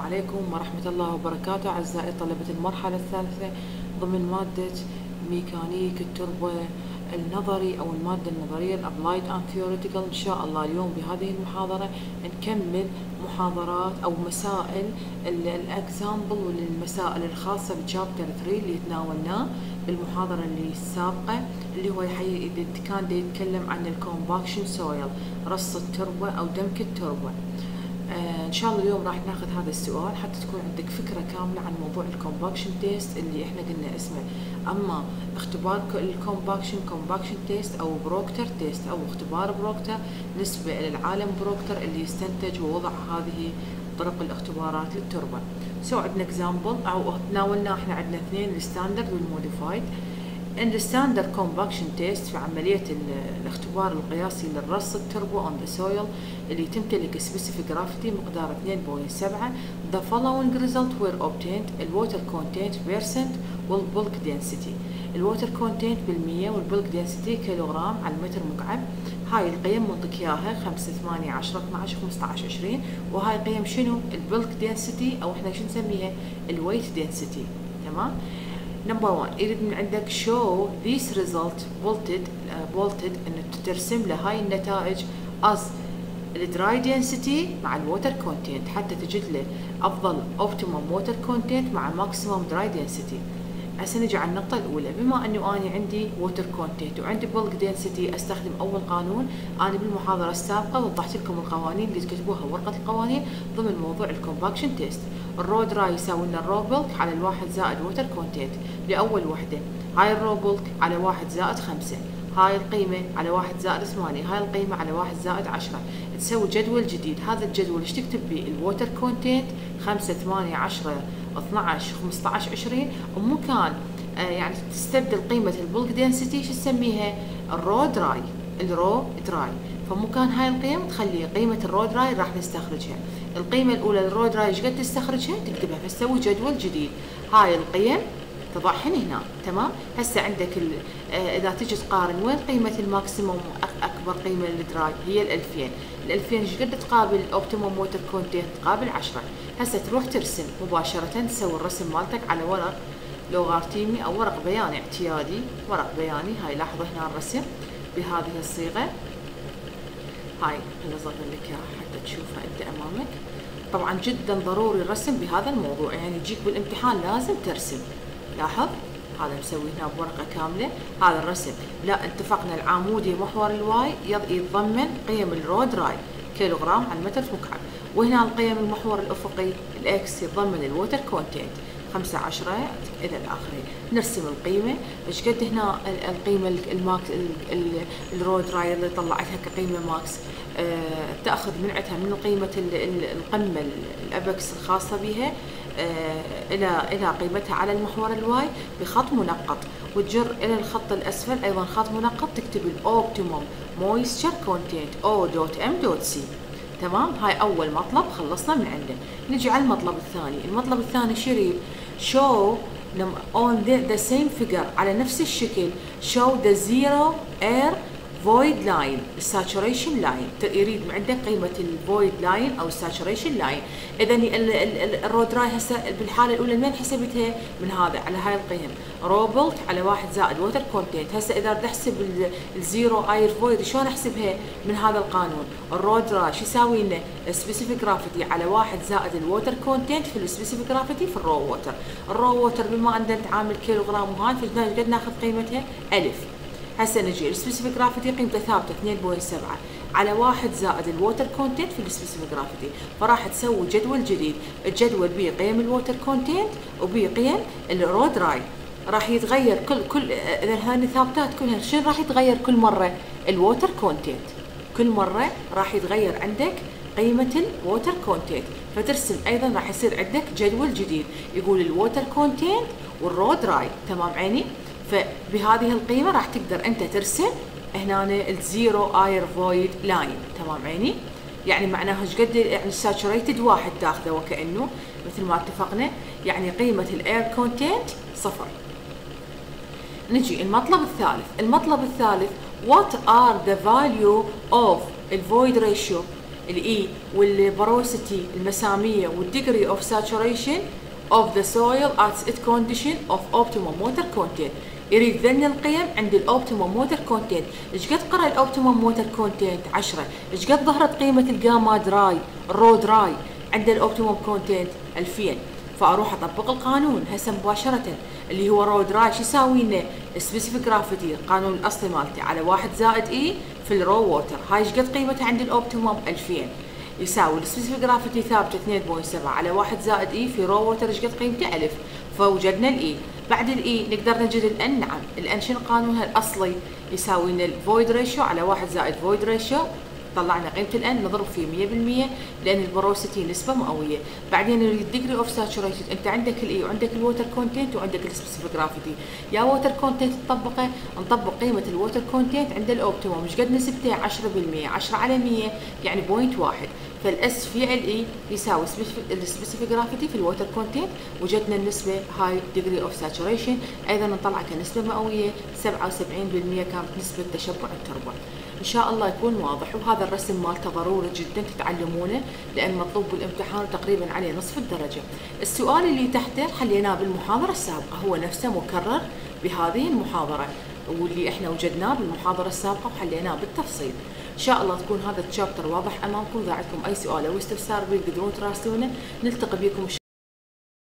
عليكم ورحمة الله وبركاته أعزائي طلبة المرحلة الثالثة ضمن مادة ميكانيك التربة النظري أو المادة النظرية الأبلايد أند ثيوريتيكال. إن شاء الله اليوم بهذه المحاضرة نكمل محاضرات أو مسائل الأكزامبل والمسائل الخاصة بشابتر 3 اللي تناولناه بالمحاضرة اللي السابقة، اللي هو كان يتكلم عن الكومباكشن سويل، رص التربة أو دمك التربة. ان شاء الله اليوم راح ناخذ هذا السؤال حتى تكون عندك فكره كامله عن موضوع الكومباكشن تيست اللي احنا قلنا اسمه. اما اختبار كومباكشن تيست او بروكتر تيست او اختبار بروكتر نسبه الى العالم بروكتر اللي استنتج ووضع هذه طرق الاختبارات للتربه. عندنا اكزامبل او تناولنا احنا عندنا اثنين، الستاندرد والموديفايد. الستاندرد كومباكشن تيست في عملية الاختبار القياسي للرص التربو on the soil اللي تمتلك specific gravity مقدار 2.7. The following result were obtained: الwater content percent والبulk density. الووتر كونتنت بالمية والبلك دنسيتي كيلوغرام على المتر مكعب. هاي القيم منطق اياها 5 8 10 12 15 20. وهاي قيم شنو؟ البلك دنسيتي او احنا شو نسميها؟ الويت دنسيتي. تمام. نمبر 1 يريد من عندك show this result bolted انه ترسم له هاي النتائج as الدراي density مع الووتر كونتنت حتى تجد له افضل اوبتيموم ووتر كونتنت مع ماكسيموم دراي density. هسه نجي على النقطة الأولى. بما أنه أنا عندي ووتر كونتنت وعندي بلك دنسيتي أستخدم أول قانون. أنا بالمحاضرة السابقة وضحت لكم القوانين اللي تكتبوها ورقة القوانين ضمن موضوع الكومباكشن تيست. الرو دراي يساوي لنا الرو بلك على الواحد زائد ووتر كونتنت لأول وحدة. هاي الرو بلك على 1 زائد 5، هاي القيمة على 1 زائد 8، هاي القيمة على 1 زائد 10. تسوي جدول جديد. هذا الجدول ايش تكتب به؟ الووتر كونتنت 5 8 10 12 15 20. ومكان يعني تستبدل قيمة البلك دنسيتي شو تسميها؟ الرو دراي. فمكان هاي القيم تخلي قيمة الرو دراي راح نستخرجها. القيمة الأولى للرو دراي ايش قد تستخرجها؟ تكتبها. فتسوي جدول جديد. هاي القيم تضعهن هنا. تمام. هسه عندك اذا تجي تقارن وين قيمة الماكسيموم اكبر قيمة للدراي هي ال 2000. ال 2000 ايش قد تقابل الاوبتيموم ووتر كونتنت؟ تقابل 10. هسه تروح ترسم مباشرة، تسوي الرسم مالتك على ورق لوغارتيمي او ورق بياني اعتيادي. ورق بياني. هاي لاحظوا هنا الرسم بهذه الصيغة. هاي اللي ظهر لك اياها حتى تشوفها انت امامك. طبعا جدا ضروري الرسم بهذا الموضوع، يعني يجيك بالامتحان لازم ترسم. لاحظ هذا مسوي هنا بورقة كاملة. هذا الرسم. لا اتفقنا العمودي محور الواي يتضمن قيم الرو دراي كيلوغرام على المتر مكعب، وهنا القيم المحور الافقي الاكس يتضمن الووتر كونتنت 5 10 الى الاخره. نرسم القيمه ايش قد هنا القيمه الماكس الرو دراي اللي طلعتها كقيمه ماكس. تاخذ منعتها من قيمه القمه الابكس الخاصه بها الى قيمتها على المحور الواي بخط منقط، وتجر الى الخط الاسفل ايضا خط منقط تكتب الاوبتيموم مويستشر كونتنت O.M.C. تمام. هاي اول مطلب خلصنا من عنده. نجي على المطلب الثاني. المطلب الثاني شو يريد؟ show on the same figure على نفس الشكل show the zero air void line saturation line. يريد عندك قيمة الفويد لاين او saturation line. اذا الرود راي هسه بالحالة الاولى من حسبتها؟ من هذا على هاي القيم رو بلت على 1 زائد ووتر كونتنت. هسه اذا بدي احسب الزيرو اير فويد شلون احسبها؟ من هذا القانون. الرود راي شو يساوي لنا؟ سبيسيفيك جرافيتي على 1 زائد الووتر كونتنت في السبيسيفيك جرافيتي في الرو ووتر. الرو ووتر بما عندنا نتعامل كيلوغرام وهاي فقد ناخذ قيمتها 1000. هسه نجي السبيسيفيك جرافيتي قيمته ثابته 2.7 على 1 زائد الووتر كونتنت في السبيسيفيك جرافيتي. فراح تسوي جدول جديد. الجدول به قيم الووتر كونتنت وبه قيم الرو دراي. راح يتغير كل اذا هذه ثابتات كلها. شنو راح يتغير كل مره؟ الووتر كونتنت. كل مره راح يتغير عندك قيمه الووتر كونتنت. فترسم ايضا راح يصير عندك جدول جديد يقول الووتر كونتنت والرو دراي. تمام عيني. فبهذه القيمة راح تقدر انت ترسم هنا الزيرو اير فويد لاين. تمام عيني. يعني معناها ايش قد يعني الساتوريتد واحد تاخذه وكأنه مثل ما اتفقنا يعني قيمة الاير كونتنت 0. نجي المطلب الثالث. المطلب الثالث what are the value of الفويد ريشيو الاي والبروسيتي المساميه والديجري اوف ساتوريشن of the soil at its condition of optimum water content. يريد ذن القيم عند الاوبتيموم موتر كونتنت. ايش قد قرا الاوبتيموم موتر كونتنت؟ 10. ايش قد ظهرت قيمه الجاما دراي الرو دراي عند الاوبتيموم كونتنت؟ 2000. فاروح اطبق القانون هسه مباشره اللي هو رو دراي. شو يساوي لنا؟ سبيسيفيك جرافيتي القانون الاصلي مالتي على 1 زائد اي في الرو ووتر. هاي ايش قد قيمتها عند الاوبتيموم؟ 2000. يساوي السبيسيفيك جرافيتي ثابته 2.7 على 1 زائد اي في رو ووتر ايش قد قيمته؟ 1000. فوجدنا الاي. بعد الاي نقدر نجد الان. نعم الان شنو قانونها الاصلي؟ يساوي لنا الفويد ريشيو على 1 زائد فويد ريشيو. طلعنا قيمه الان نضرب فيه 100% لان البروسيتي نسبه مئويه. بعدين الديجري اوف ساتوريشن انت عندك الاي وعندك الووتر كونتنت وعندك السبيسيفيك جرافيتي. يا ووتر كونتنت تطبقه نطبق قيمه الووتر كونتنت عند الاوبتيموم. ايش قد نسبته؟ 10%. 10 على 100 يعني 0.1. فالاس في ال يساوي السبيسيفيك جرافيتي في الووتر كونتنت. وجدنا النسبه هاي ديجري اوف ساتوريشن ايضا نطلع كنسبه مئويه 77% كانت نسبه تشبع التربه. ان شاء الله يكون واضح. وهذا الرسم مالته ضروري جدا تتعلمونه لان مطلوب بالامتحان تقريبا عليه نصف الدرجه. السؤال اللي تحته حليناه بالمحاضره السابقه هو نفسه مكرر بهذه المحاضره واللي احنا وجدناه بالمحاضره السابقه وحليناه بالتفصيل. ان شاء الله تكون هذا التشابتر واضح امامكم. اذا عندكم اي سؤال او استفسار بيه تقدرون تراسلونه. نلتقي بكم